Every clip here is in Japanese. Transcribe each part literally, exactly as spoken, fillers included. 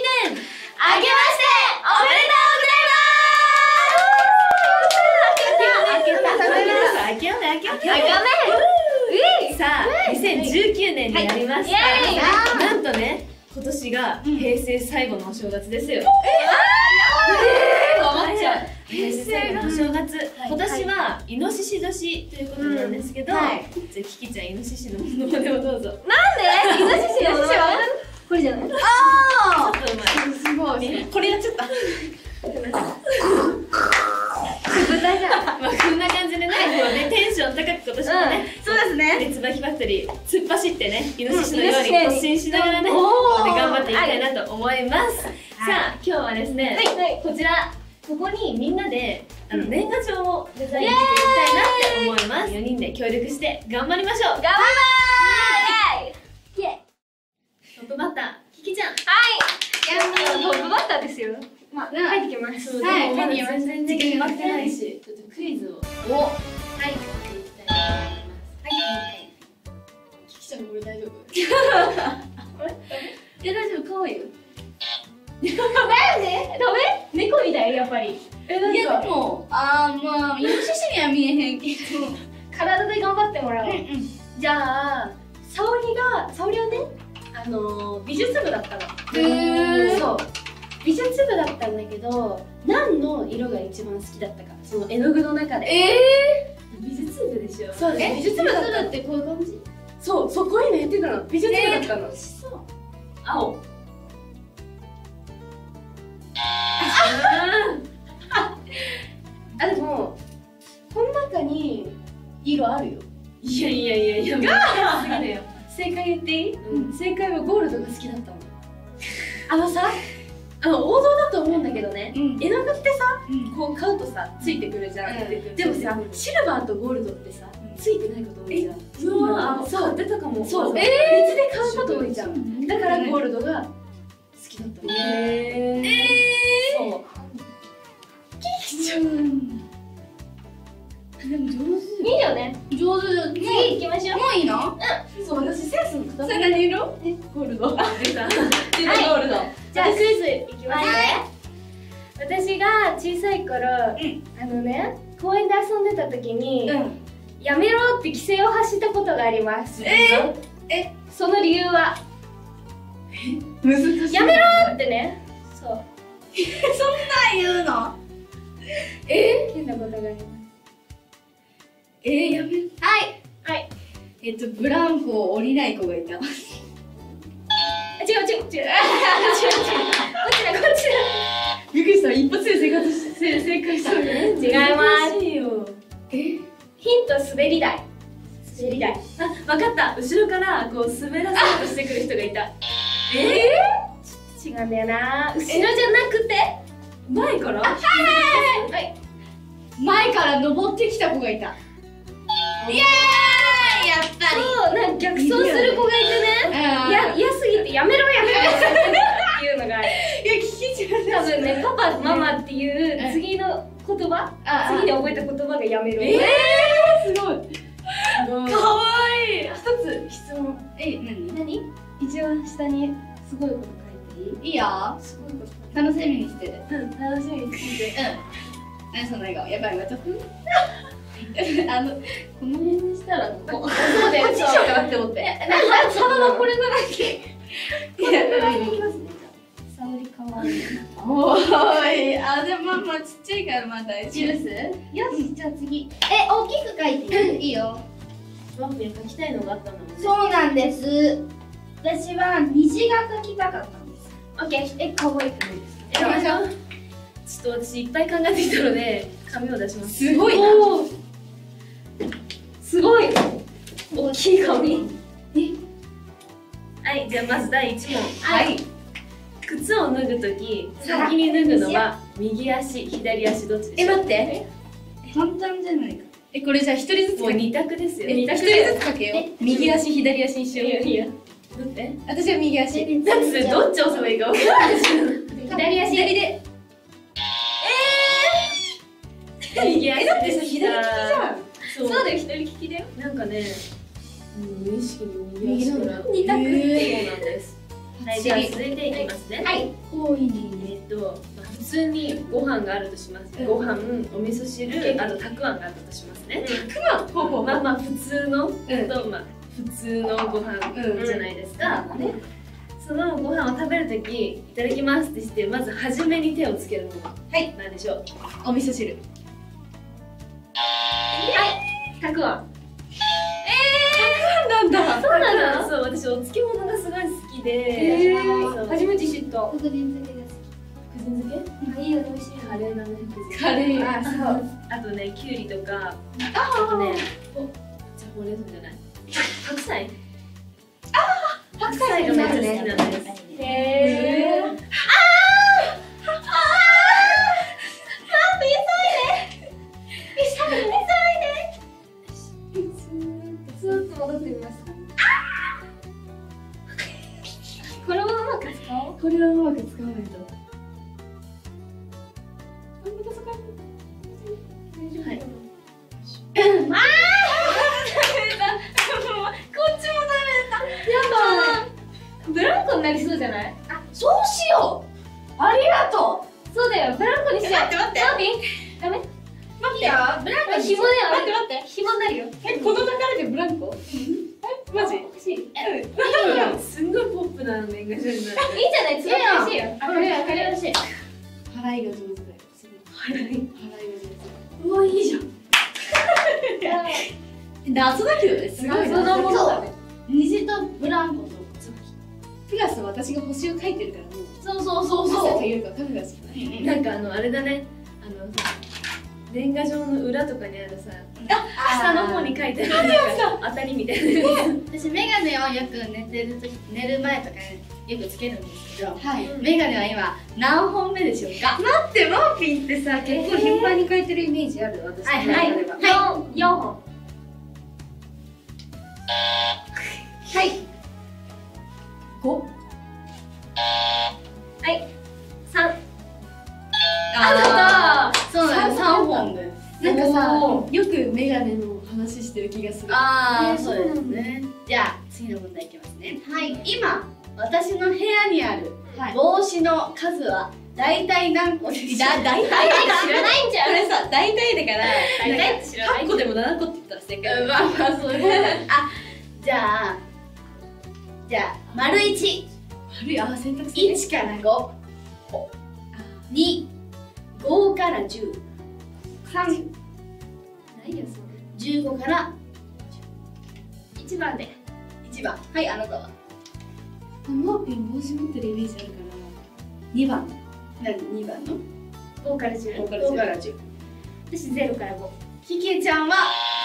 ねんあけましておめでとうございます。あけたあけたあけようねあけようねあけようね。さあにせんじゅうきゅうねんになりました。なんとね今年が平成最後のお正月ですよ。平成最後のお正月、今年はイノシシ年ということなんですけど、じゃあキキちゃんイノシシのものまねをどうぞ。なんでイノシシのものまね？これじゃない？ああ、ちょっとうまい。すごい。これやっちゃった。豚じゃん。まあこんな感じでね、テンション高く今年もね、そうですね。椿ファクトリー突っ走ってね、イノシシのように突進しながらね、頑張っていきたいなと思います。さあ今日はですね、こちら。ここにみんなであの年賀状をデザインしていきたいなって思います。よにんで協力して頑張りましょう。頑張りまーす。イエイ。トップバッターキキちゃん。はい。トップバッターですよ。まあ入ってきます。はい。まだ全然決まってないし、ちょっとクイズをおはいやっていきたいと思います。はいキキちゃんこれ大丈夫？これ？え大丈夫可愛いよ。だよね、ダメ？猫みたいやっぱり。え、なんかいやでも、あーまあイノシシには見えへんけど体で頑張ってもらおう。じゃあ沙織が沙織はね、あの美術部だったの。へー。そう美術部だったんだけど、何の色が一番好きだったか、その絵の具の中で。えー、美術部でしょ。そうね、美術部だったってこういう感じ。そう、そうこういうのやってたの。美術部だったの。そう青。あ、でもこの中に色あるよ。いやいやいやいや、ガーすぎだよ。正解言っていい？うん、正解はゴールドが好きだったの。あのさ、あの王道だと思うんだけどね、絵の具ってさ、こう買うとさついてくるじゃん。でもさ、シルバーとゴールドってさついてないこと多いじゃん。うわ、そう買ってたかも。そう、別で買うこと多いじゃん。だからゴールドが好きだったの。へえ。そう。キキちゃん。でも上手。いいよね。上手。次行きましょう。もういいの？うん。そう、私センスの塊。それ何色？え、ゴールド。あ、出た。出たゴールド。じゃあクイズいきますね。私が小さい頃、あのね、公園で遊んでた時に、やめろって規制を発したことがあります。え？え？その理由は？難しい。やめろってね。そう。そんなん言うの？え？変なことがあります。えー、やめる。はいはいえっとブランコを降りない子がいた。違う違う違う違う違う違うこっちだこっちだ。びっくりした。一発で生活し正解したのね。違います。えヒント滑り台。滑り台。あ、分かった。後ろからこう滑らせようとしてくる人がいた。えー、ちょっと違うんだよな。後ろじゃなくて前から。はいはいはい。前から登ってきた子がいた。イエーイ、やっぱりそう、なんか逆走する子がいてね、や嫌すぎてやめろやめろっていうのがある。いや聞きちゃう。多分ね、パパママっていう次の言葉、次に覚えた言葉がやめろ。ええ、すごい。かわいい。一つ質問。え、何？何？一番下にすごいこと書いていい？いいよ。すごいこと。楽しみにしてる。うん、楽しみにしてる。うん。何その笑顔？やばい、また。あの、この辺にしたらここ。そうだよ、こっちしようかなって思って。なんか、そのままこれぐらいで。いや、ぐらいでいきますね。沙織かわいい。おーい、あ、でもまあまあちっちゃいからまあ大丈夫です。よし、じゃあ次。え、大きく書いていい？いいよ。ワッペン書きたいのがあったのね。そうなんです。私は虹が書きたかったんです。オッケー。え、かわいくないですか？やりましょう。ちょっと私いっぱい考えてきたので紙を出します。すごいな。すごい大きい紙。はい、じゃあまずだいいち問。はい。靴を脱ぐとき先に脱ぐのは右足左足どっちでしょう？え、待って。簡単じゃないか。え、これじゃあ一人ずつ。もう二択ですよ。二択ずつ書けよ。右足左足一緒。いやいや。どって？私は右足。だってどっち押せばいいか分からないじゃん。左足。左で。右足で左利きじゃん。そうだよ、左利きだよ。なんかね、無意識に右足から二択ってそうなんです。 はい、じゃあ続いていきますね。 はい。 多いにえっと普通にご飯があるとします。ご飯、お味噌汁、あとたくあんがあったとしますね。 たくあん。ほうほう。 まあまあ普通のとまあ普通のご飯じゃないですか。そのご飯を食べるとき、いただきますってして、まず初めに手をつけるもの。はい。なんでしょう。 お味噌汁。 はい。たくあん。 たくあんなんだ。 そうなの。そう、私お漬物がすごい好きで。 初めて知った。 福神漬けが好き。 福神漬け？ いいよ、美味しい。 カレーなね。 カレー。 あ、そう。 あとね、きゅうりとか。あとね、お、じゃほうれん草じゃない。白菜。白菜がめっちゃ好きなんです。へえ。ああ。ああ。待って、急いで。急いで。 ずっと戻ってみます。これをうまく使おう。 これをうまく使わないと。はい。ああ。 ブランコになりそうじゃない？ あ、そうしよう。ありがとう。そうだよ、ブランコにしよう。 待って待って。 ダメ？ 待ってよ。ブランコ紐だよ。 待って待って。 紐になるよ。 え、この流れでブランコ？え、マジ？ 欲しい。 うん。すんごいポップな年賀状になる。いいじゃない。すごい欲しいよ。 あ、これわかりやすい。払いが上手だよ。 払い。払いが上手。うわ、いいじゃん。謎だけどね。すごい謎なものだね。虹とブランコと。プラス私が星を描いてるからもうそうそうそうそう描けるかカメラしかない。 なんかあのあれだね、あの年賀状の裏とかにあるさ、下の方に書いてある当たりみたいな。 私メガネをよく寝てる時、寝る前とかよくつけるんですけど、 はい。 メガネは今何本目でしょうか？ 待って、マーピンってさ結構頻繁に描いてるイメージある。私はいはいはい。四本。 はい。五。 はい。三。 ああ、そうなんです。三本です。 なんかさ、よくメガネの話してる気がする。 ああ、そうですね。じゃあ次の問題いきますね。はい。今私の部屋にある帽子の数は大体何個ですか？ 大体知らないんじゃん。 これさ、大体だから大体って知らない。 はっこでもななこって言ったら正解。 まあまあそうです。あ、じゃあじゃあ丸一。 丸い、あ、選択肢。 いちからご。に、ごからじゅう。さん。 何よそれ。 じゅうごから一番で。 いちばん。はい、あなたは？ マーピン帽子持ってるイメージあるからにばん。 何？にばんの？ ごからじゅう。 ごからじゅう。 私ゼロからご。 ひけちゃんは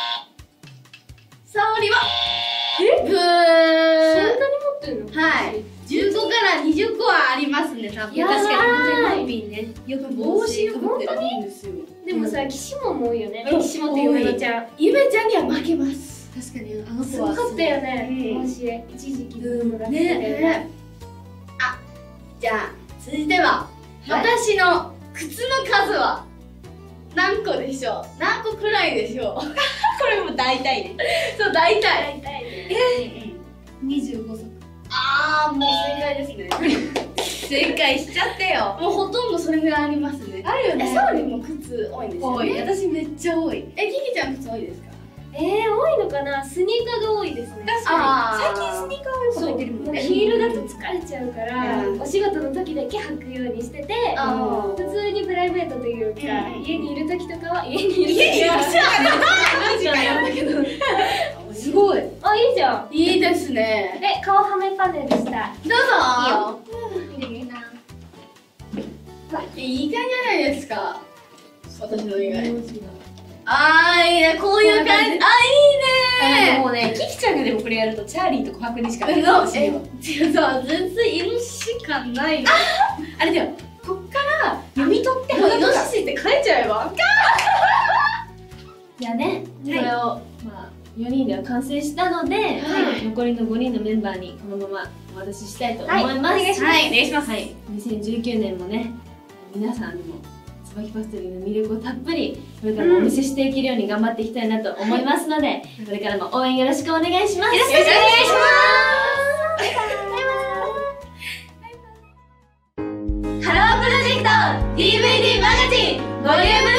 沙織はえ？ ブー。 そんなに持ってるの？ はい。じゅうごからにじゅっこはありますね、多分。 やばい。 確かにマーピンね、よく帽子かぶってるんですよ。 でもさ、岸本も多いよね。岸本とゆめちゃん。 ゆめちゃんには負けます。 確かにあのす子はごかったよね。 うん、 帽子一時期ブームが来てね。あ、じゃあ続いては、はい、私の靴の数は何個でしょう？何個くらいでしょう？これも大体ね。そう、大体。 大体ね。 えー、にじゅうごそく。ああ、もう正解ですね。正解しちゃってよ。もうほとんどそれぐらいありますね。 あるよね。 え、サオリも靴多いんですよね。 多い。私めっちゃ多い。 え、キキちゃん靴多いですか？ えー、多いのかな。スニーカーが多いですね。 確かに。最近スニーカーはよく履いてるもんね。 ヒールだと疲れちゃうから、お仕事の時だけ履くようにしてて、普通にプライベートというか、家にいる時とかは家にいる時はマジかよ。だけど。 すごい。 あ、いいじゃん。 いいですね。 え、顔はめパネルした。 どうぞ。いいよ。いいな。 いい感じじゃないですか。私の以外。あー、いいね、こういう感じ。あ、いいね。 もうね、キキちゃんがでもこれやるとチャーリーと琥珀にしかない。 そう、え、違う、全然イノシシ感ない。 あれだよ、こっから読み取ってイノシシって書いちゃえば。 じゃあね、これをまあよにんでは完成したので、残りのごにんのメンバーにこのままお渡ししたいと思います。 はい、お願いします。はい、お願いします。 はい、にせんじゅうきゅうねんもね、皆さんにも椿パストリーの魅力をたっぷりこれからもお見せしていけるように頑張っていきたいなと思いますので、これからも応援よろしくお願いします。 よろしくお願いします。 ディーブイディー マガジンボリューム